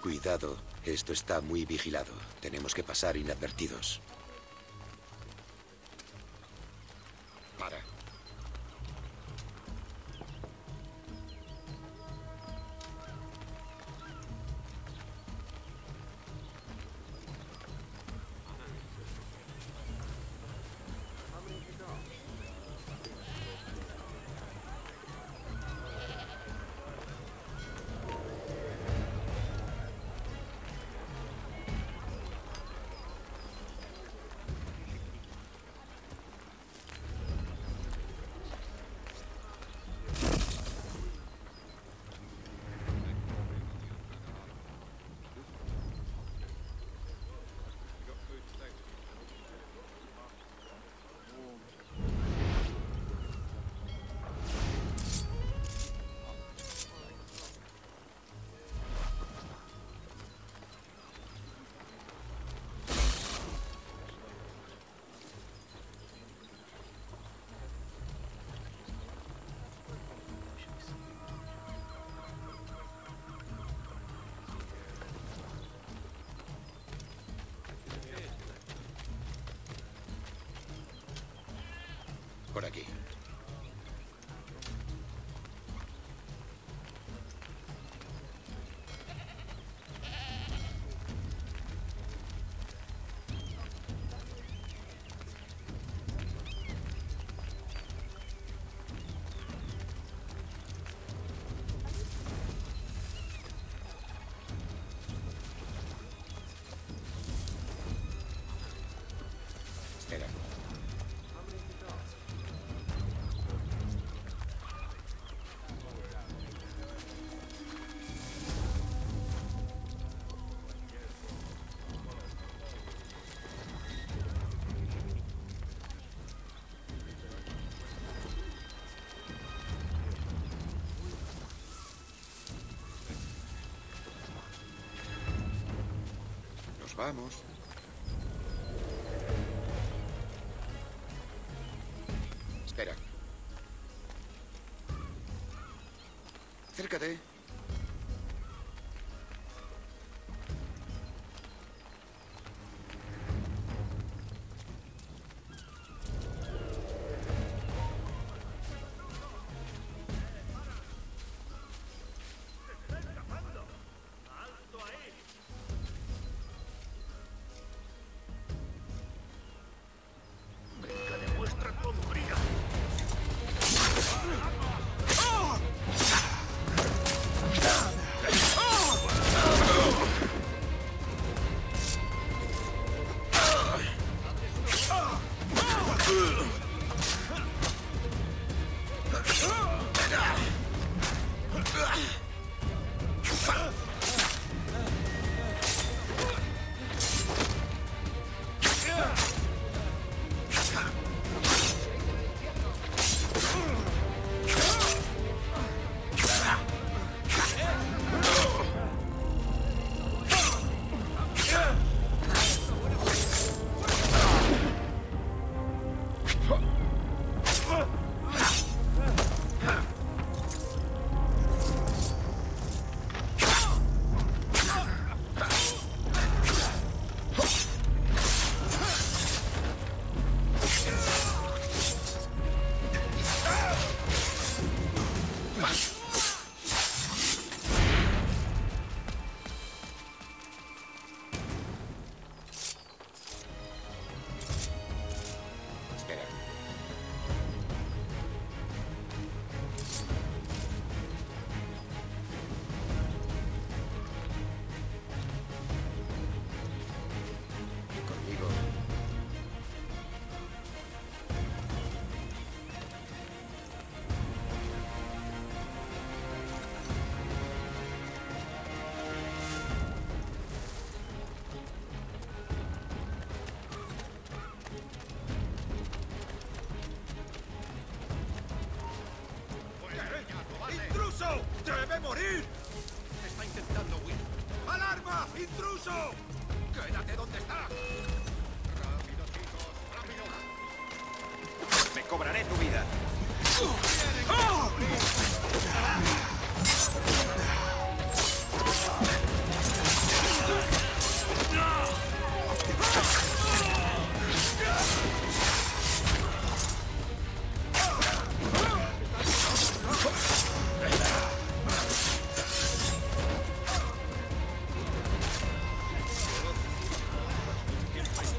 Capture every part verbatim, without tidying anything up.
Cuidado, esto está muy vigilado. Tenemos que pasar inadvertidos. Para. Por aquí. Espera. Nos vamos. Espera. Acércate. ¡Debe morir! Está intentando huir. ¡Alarma! ¡Intruso! ¡Quédate donde está! ¡Rápido, chicos! ¡Rápido! ¡Me cobraré tu vida! ¡Oh!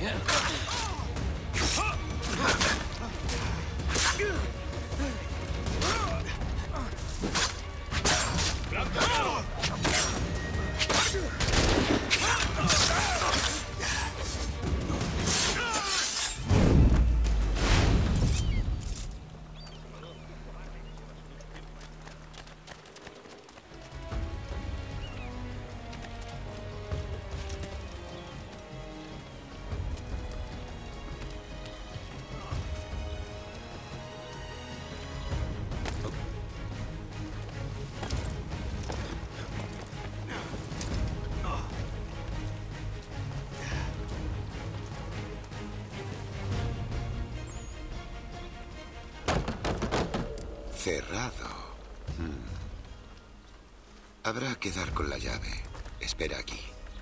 Cerrado. Hmm. Habrá que dar con la llave. Espera aquí.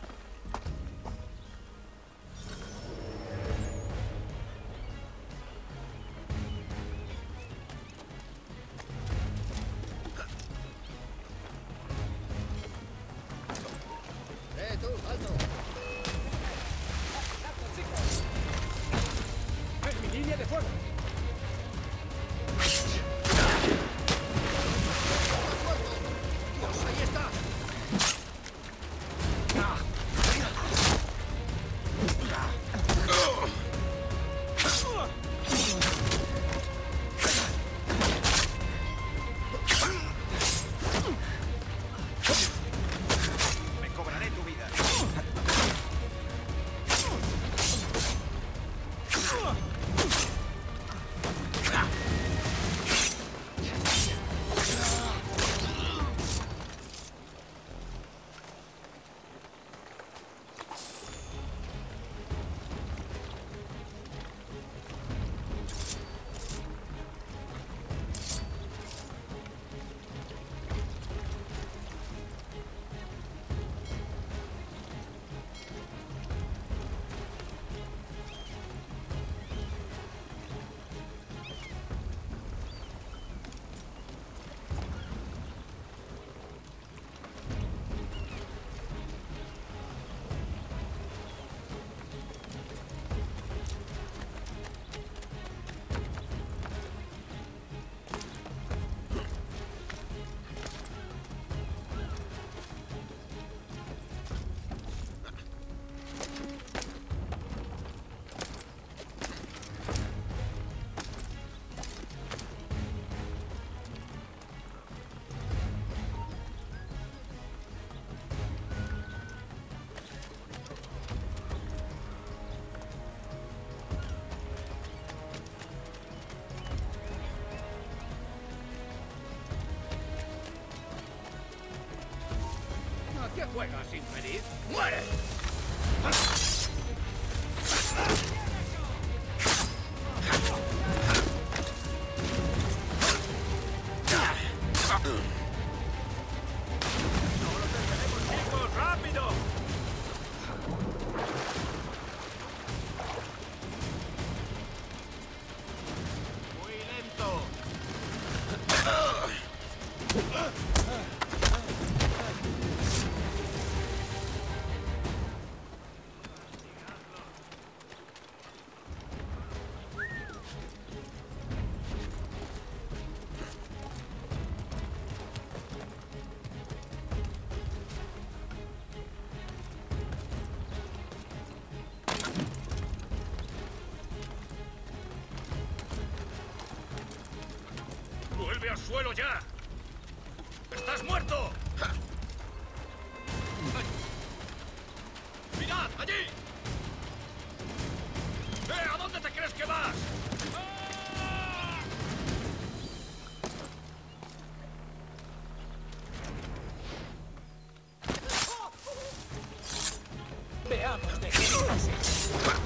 ¡Eh, tú, alto! ¡Es mi línea de fuego! ¡Dios, ahí está! Me cobraré tu vida. ¿A qué juegas, infeliz? ¡Muere! ¡No lo terminemos, chicos! ¡Rápido! Muy lento. ¡Vuelve al suelo ya! ¡Estás muerto! ¡Mirad, allí! ¡Eh, a dónde te crees que vas! ¡Ah! Veamos de qué estás hecho.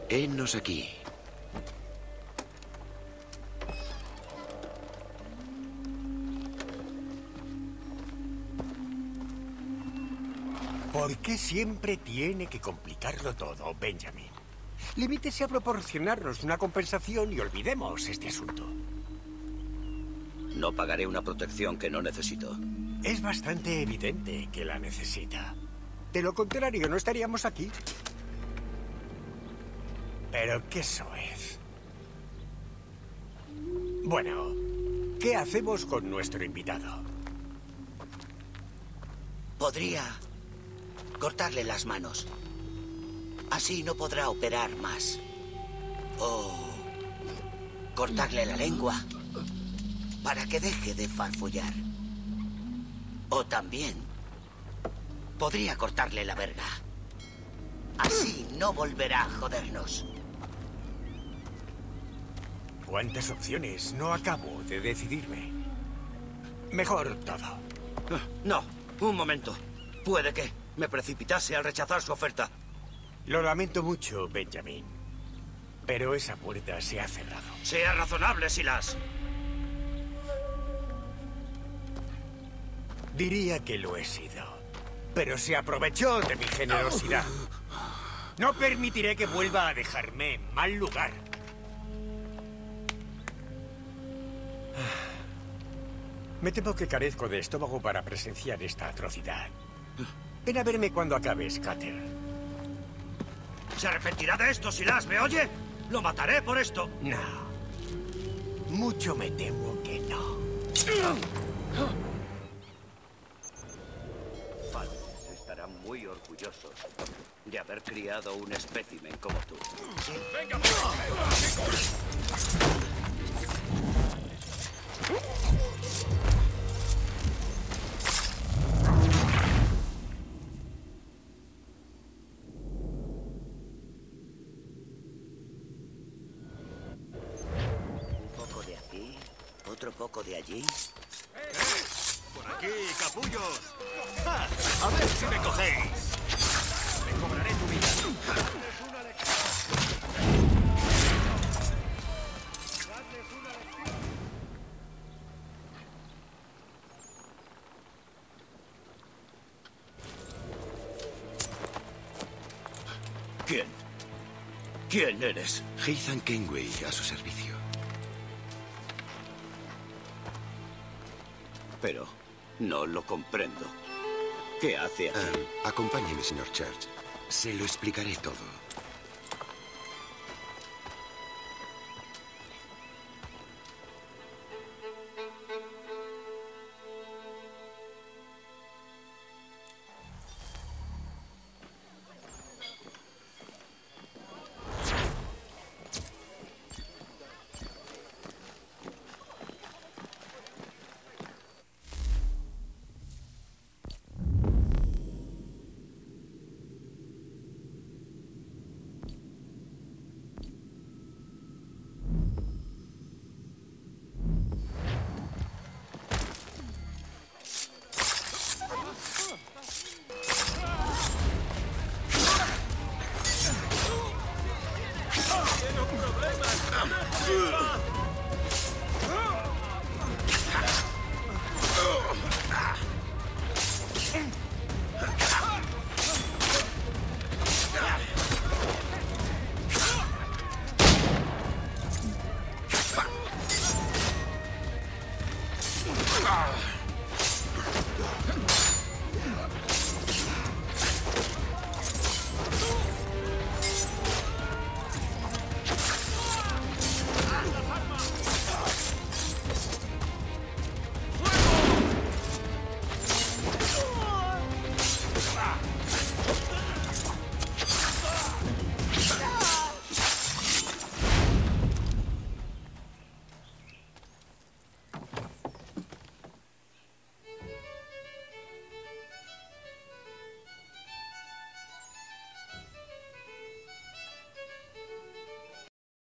Henos aquí. ¿Por qué siempre tiene que complicarlo todo, Benjamin? Limítese a proporcionarnos una compensación y olvidemos este asunto. No pagaré una protección que no necesito. Es bastante evidente que la necesita. De lo contrario, no estaríamos aquí. Pero qué soez. Bueno, ¿qué hacemos con nuestro invitado? Podría cortarle las manos. Así no podrá operar más. O cortarle la lengua para que deje de farfullar. O también podría cortarle la verga. Así no volverá a jodernos. ¿Cuántas opciones? No acabo de decidirme. Mejor todo. No, un momento. Puede que me precipitase al rechazar su oferta. Lo lamento mucho, Benjamin. Pero esa puerta se ha cerrado. Sea razonable, Silas. Diría que lo he sido. Pero se aprovechó de mi generosidad. No permitiré que vuelva a dejarme en mal lugar. Me temo que carezco de estómago para presenciar esta atrocidad. Ven a verme cuando acabes, Cutter. ¿Se arrepentirá de esto, Silas? ¿Me oye? Lo mataré por esto. No. Mucho me temo que no. Padres estarán muy orgullosos de haber criado un espécimen como tú. ¡Venga, chicos! Otro poco de allí. ¡Eh! ¡Por aquí, capullos! ¡Ja! ¡A ver si me cogéis! ¡Me cobraré tu vida! ¡Dadles una lección! ¡Dadles una lección! ¿Quién? ¿Quién eres? Ethan Kenway, a su servicio. Pero no lo comprendo. ¿Qué hace aquí? Ah, acompáñeme, señor Church. Se lo explicaré todo.